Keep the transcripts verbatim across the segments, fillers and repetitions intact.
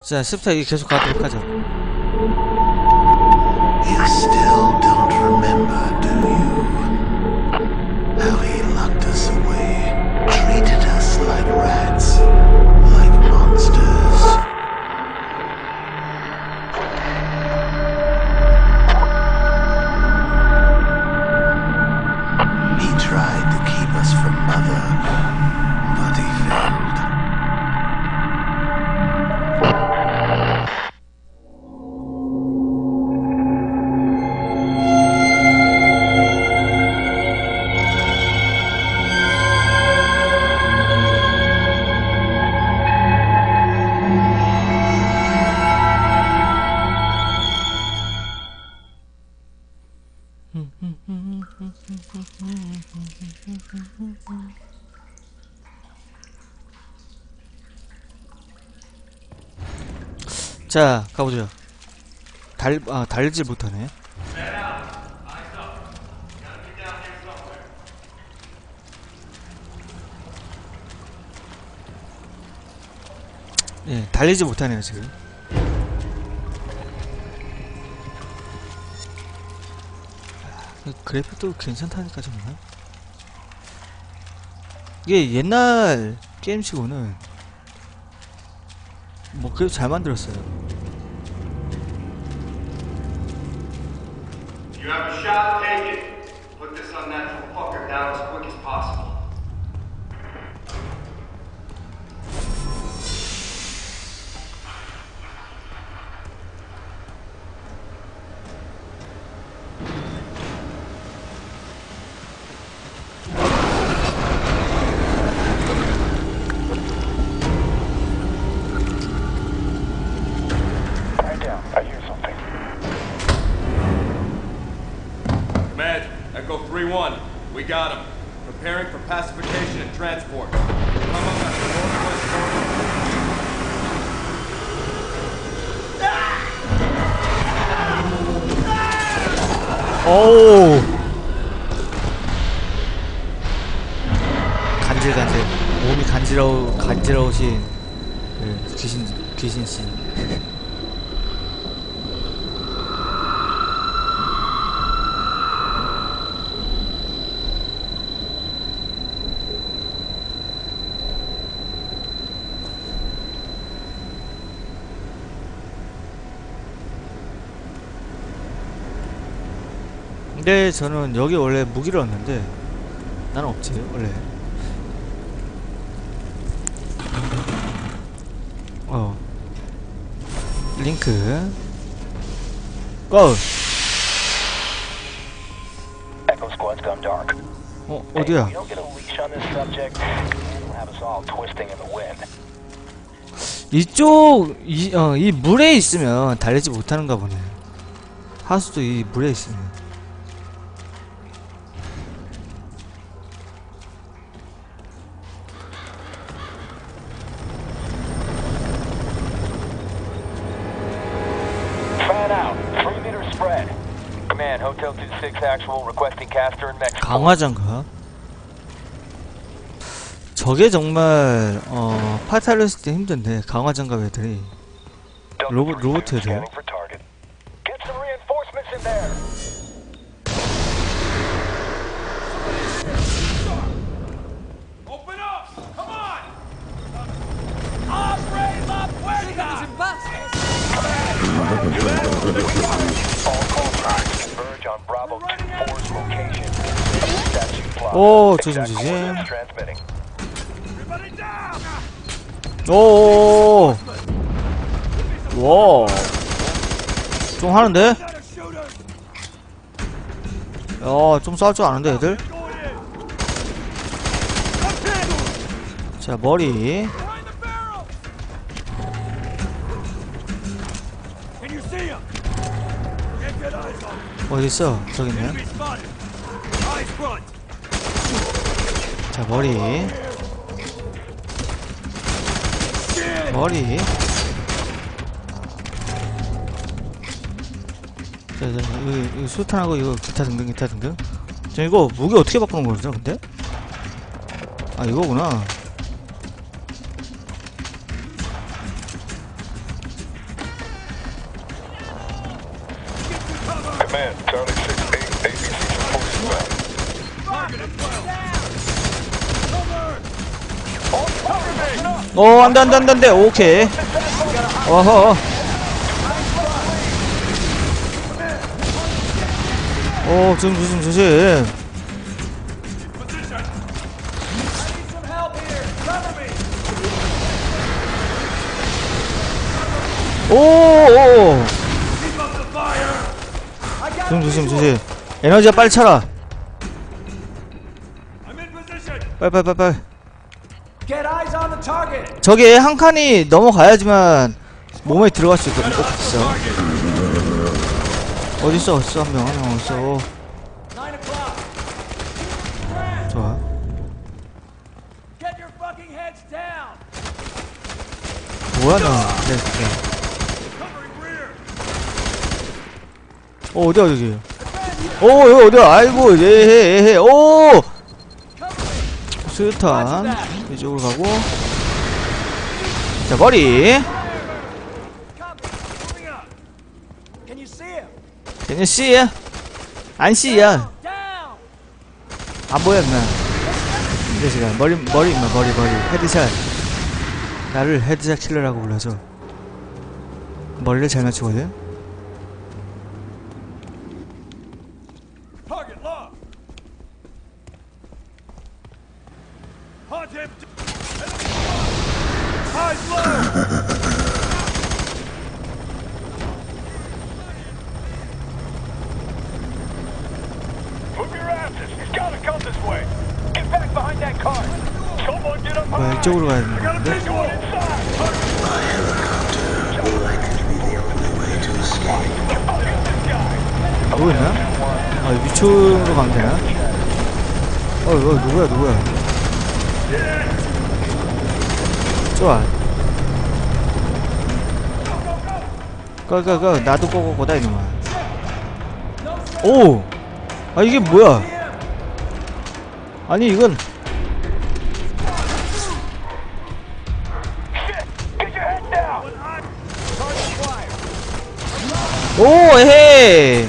자, 스타 이게 계속 가도록 하죠. You still don't remember, do you? How he locked us away, treated us like rats, like monsters. He tried to keep us from Mother, but he failed. 자, 가보죠. 달, 아, 달질 못하네. 예, 달리지 못하네요, 지금. 그래픽도 괜찮다니까, 정말. 이게 옛날 게임치고는 뭐 그래도 잘 만들었어요. You have a shot, take it. Put this unnatural fucker down as quick as possible. three one, we got him. Preparing for pacification and transport. Come up at the northwest corner. 오! 간질간질. 몸이 간지러우, 간지러우신 그 귀신, 귀신씨. 근데 저는 여기 원래 무기를 얻는데 나는 없지 원래. 어 링크 고! 어 어디야? 이쪽 이, 어, 이 물에 있으면 달리지 못하는가 보네. 하수도 이 물에 있으면. 강화장갑? 저게 정말 어 파탈렸을 때 힘든데 강화장갑 애들이 로봇 로봇 애들. 오, 조심 조심. 오, 와, 좀 하는데? 야, 좀 싸울 줄 아는데 애들? 자, 머리. 어딨어? 저기 있네. 자, 머리. 머리. 자, 자, 이거, 이거 수탄하고 이거 기타 등등, 기타 등등. 자, 이거 무기 어떻게 바꾸는 거죠, 근데? 아, 이거구나. Command, Charlie six eight, A B C supposed 어, 안 돼, 안 돼, 안 돼, 안 돼. 오케이. 어허. 오, 좀 조심, 조심. 오, 오. 좀 조심, 조심. 에너지가 빨리 차라. 빨리, 빨리, 빨리, 빨리. 저게 한 칸이 넘어가야지만 몸에 들어갈 수 있거든. 어, 있어. 어딨어, 어딨어, 한 명, 한 명 어딨어. 좋아. 뭐야, 너. 네, 네. 어, 어디야, 여기. 오, 여기 어디야. 아이고, 예헤, 예헤. 오! 스탄. 이쪽으로 가고. 자, 머리. Can you see? 안 see?야. 안 보였나? 이 자식아. 머리, 머리, 임마, 머리, 머리. 헤드샷. 나를 헤드샷 킬러라고 불러줘. 머리를 잘 맞추거든? 뭐야, 이쪽으로 가야 되는 건데? My helicopter will likely be the only way to escape. 누구 있나? 아, 위쪽으로 가면 되나? 어, 이거 누구야, 누구야? 좋아. 가, 가, 가. 나도 꼬꼬꼬다, 이놈아. 오! 아, 이게 뭐야? 아니, 이건. 오, 에헤이.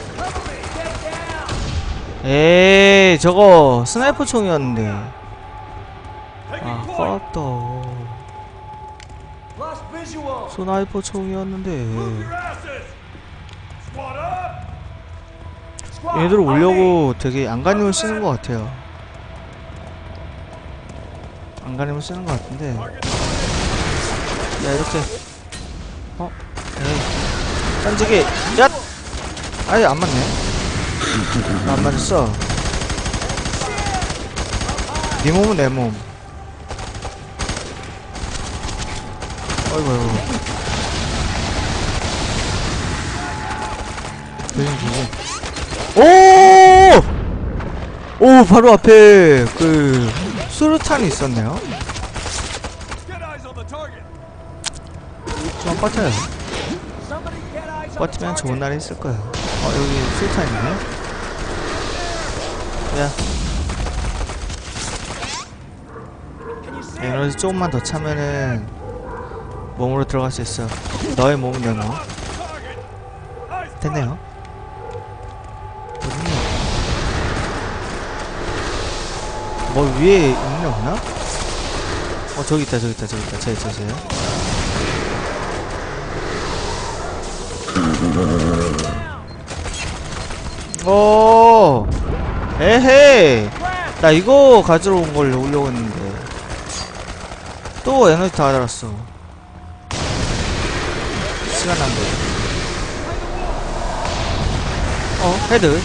에이, 저거 스나이퍼 총이었는데. 아, 깝다. 스나이퍼 총이었는데. 얘들 오려고 되게 안간힘을 쓰는 것 같아요. 안간힘을 쓰는 것 같은데. 야, 이렇게. 어? 에이. 던지기. 야! 아예 안 맞네. 안 맞았어. 네 몸은 내 몸. 어이구, 어이구. 조심, 조심. 오! 오, 바로 앞에 그 수류탄이 있었네요. 좀 버텨요. 버티면 좋은 날이 있을 거야. 어, 여기 수류탄 있네. 야. 에너지 조금만 더 차면은 몸으로 들어갈 수 있어. 너의 몸은 내 몸. 됐네요. 어딨냐? 뭐 위에 있는 없나? 어, 저기 있다, 저기 있다, 저기 있다. 쟤, 쟤, 쟤. 오, 에헤이. 나 이거 가지러 온 걸 오려고 했는데 또 에너지 다 달았어. 시간 낭비. 어, 헤드.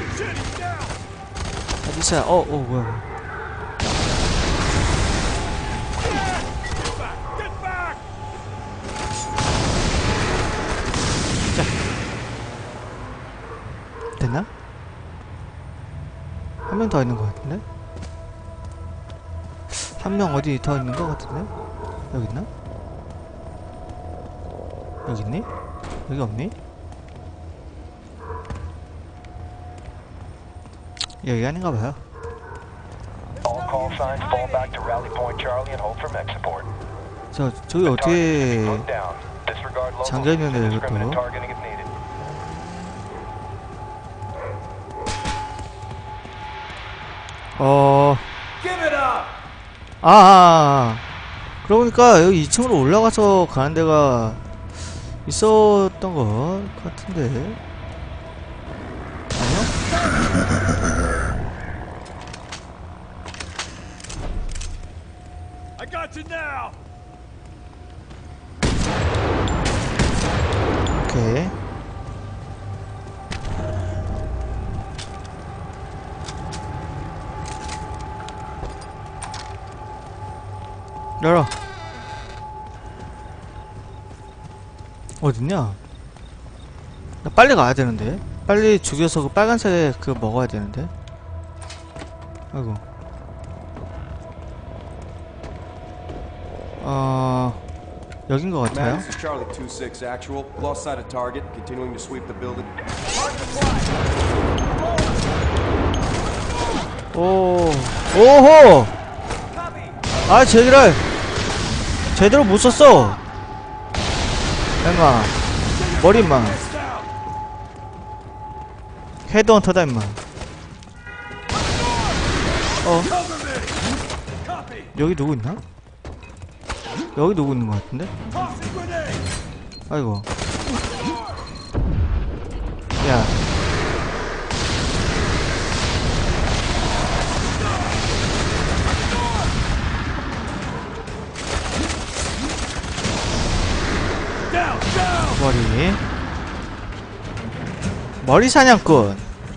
헤드샷. 어, 어, 뭐야. 됐나? 한 명 더 있는 것 같은데? 한 명 어디 더 있는 것 같은데? 여기 있나? 여기 있니? 여기 없니? 여기 아닌가 봐요. 저, 저기 어떻게 잠겨있는데 이것도 어... Give it up! 아, 아, 아. 그러고 보니까 여기 이 층으로 올라가서 가는 데가 있었던 것 같은데. 아니요? I got you now! 오케이. 열어. 어딨냐? 나 빨리 가야 되는데. 빨리 죽여서 그 빨간색 그거 먹어야 되는데. 아이고. 어... 여긴 것 같아요. Matt, this is Charlie two six actual. Lost sight of target. Continuing to sweep the building. 오, 오호! 아, 제기를 제대로 못 썼어. 임마, 머리 임마. 헤드헌터다 임마. 어? 여기 누구 있나? 여기 누구 있는 것 같은데? 아이고. 야. 머리. 머리 사냥꾼.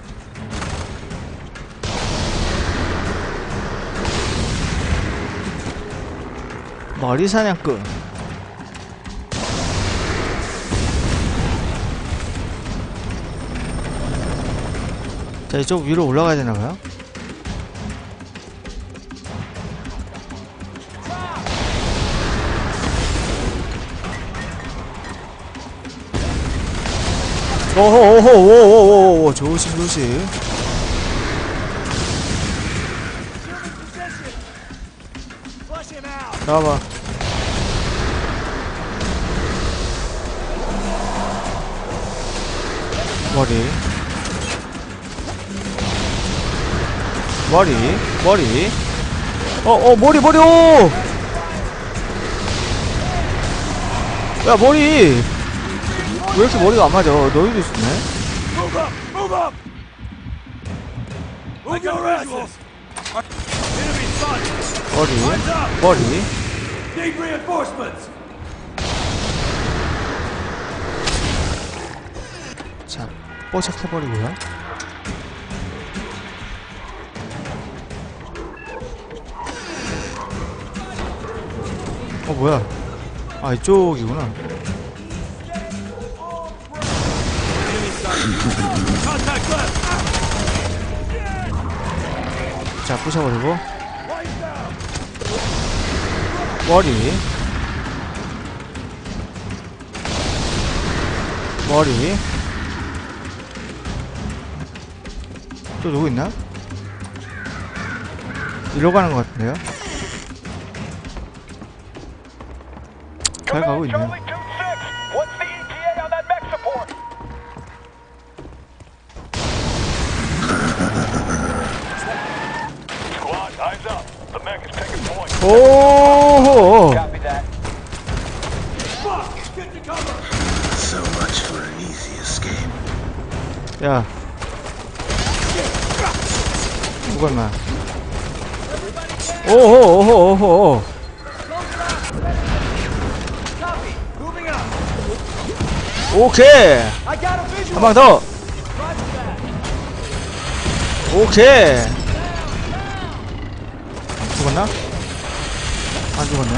머리 사냥꾼. 자, 이쪽 위로 올라가야 되나봐요? 오호 오호 오오오오 조심 조심. 나와봐. 머리 머리 머리 어어 머리 머리 오! 야 머리 왜 이렇게 머리가 안 맞아? 너희도 있네. Move up! Move up! Move your asses! Enemy sighted! 머리 Hands up! 머리 Need reinforcements! 자 뽀짝해버리고요. 어 뭐야? 아 이쪽이구나. Contact left! 자 부셔버리고 머리 머리 또 누구 있나? 이리로 가는 것 같은데요? 잘 가고 있네요. Charlie two six, what's the E T A on that mech support? Squad, eyes up. The mech is taking point. 오호! Copy that. Fuck! Get to cover! So much for an easy escape. 야 누가 임마. 오호 오호 오호 오호. Copy! Moving up! 오케이 I got a visual! 한 방 더. 오케이 죽었나? 안 죽었네.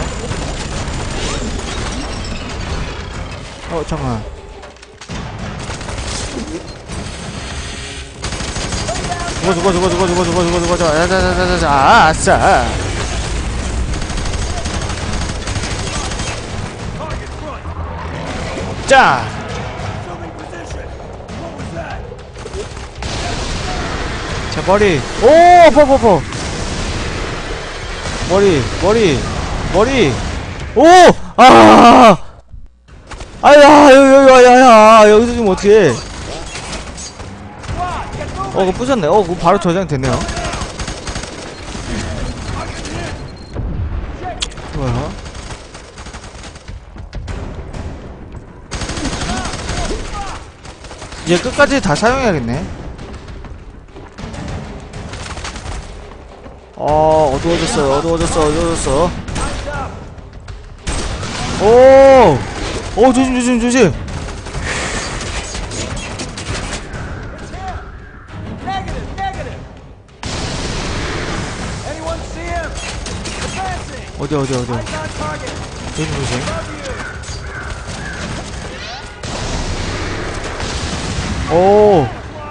어 잠깐만. 죽어 죽어 죽어 죽어 죽어 죽어 죽어 죽어 죽어 자자자자자 아 아싸. 자 자 머리 오 퍼퍼퍼 머리 머리 머리 오아 아야 여기 여기 야야 여기서 지금 어떻게 어 그거 부셨네. 어 그거 바로 저장 됐네요. 이제 끝까지 다 사용해야겠네. 어, 어두워졌어요. 어두워졌어. 어두워졌어. 오! 오, 조심, 조심, 조심. 어디, 어디, 어디. 조심, 조심. 오!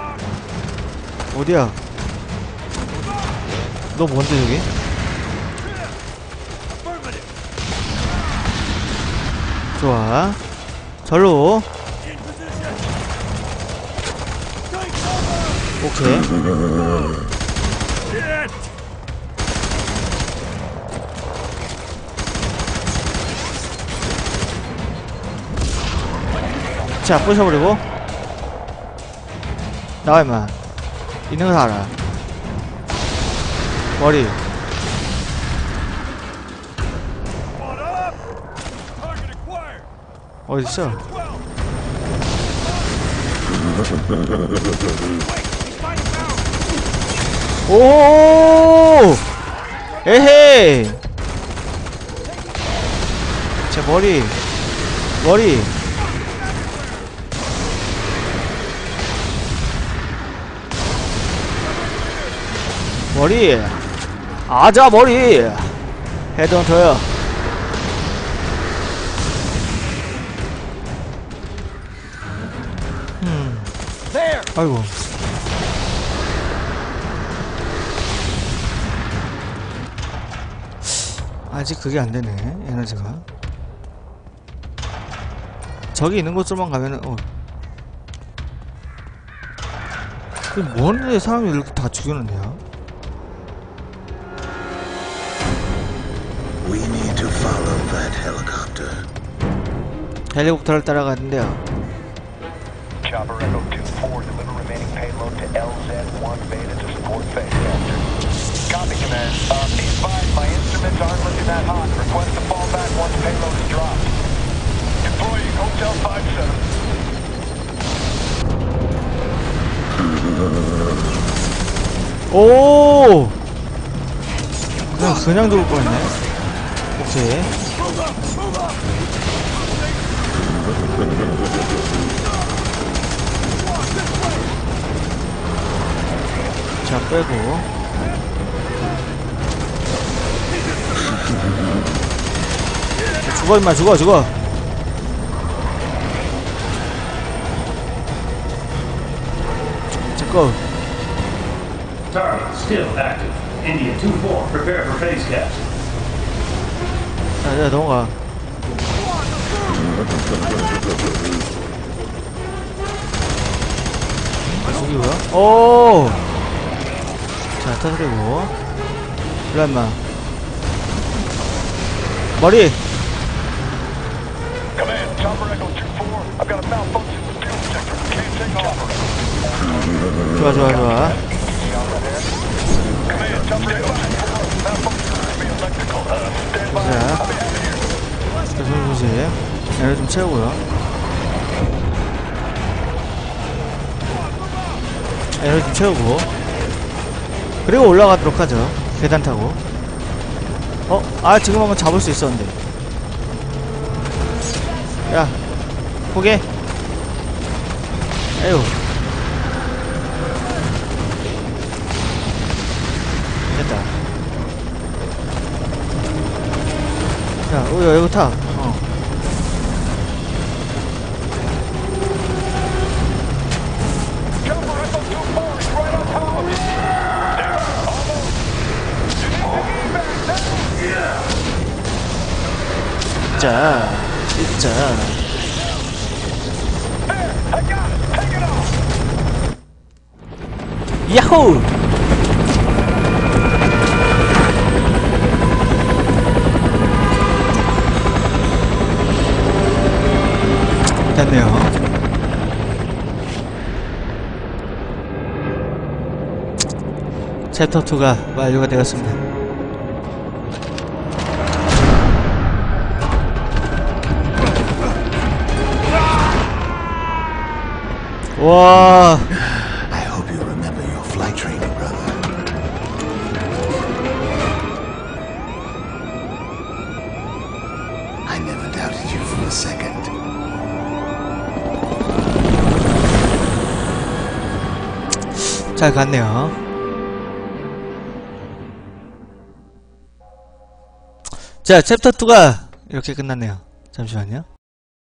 어디야? 너 뭔데, 저기? 좋아. 절로. 오케이. 자, 부셔버리고. 나와, 임마. 있는 거 다 알아. 머리. 어딨어? 오! 에헤이! 제 머리. 머리. 머리. 아자, 머리. 헤드헌터야. 음. 아이고. 아직 그게 안 되네, 에너지가. 저기 있는 곳으로만 가면은, 어. 그 뭐하는데 사람이 이렇게 다 죽여놓냐? We need to follow that helicopter. 헬리콥터를 따라가는데요. Chopper Echo two four, deliver remaining payload to L Z one Beta to support phase capture. Copy, Command. Uh, be advised, my instruments aren't looking that hot. Request to fall back once payload is dropped. Deploying Hotel five seven. 오! 그냥, 그냥 들어올 뻔했네. 오케이. 자, 빼고. 죽어, 임마, 죽어, 죽어. 잠깐. Target still active. India two four, prepare for phase capture. 자, 자, 넘어가. 저기고요. 오! 자, 터뜨리고. 일로 임마. 머리! Command, Chopper Echo two four. I've got a malfunction with fuel injector. Can't take off. 좋아, 좋아, 좋아. Command, Chopper Echo two four. Malfunction with the electrical. Uh, stand by. 자, 자, 조심, 조심. 에너지 좀 채우고요. 에너지 좀 채우고. 그리고 올라가도록 하죠. 계단 타고. 어? 아, 지금 한번 잡을 수 있었는데. 야, 포기해. 에휴. 됐다. 자, 오, 여기 타. 어. 자, 진짜. 야호! 됐네요. 챕터 이가 완료가 되었습니다. 와. I hope you remember your flight training, brother. I never doubted you for a second. 잘 갔네요. 자, 챕터 이가 이렇게 끝났네요. 잠시만요.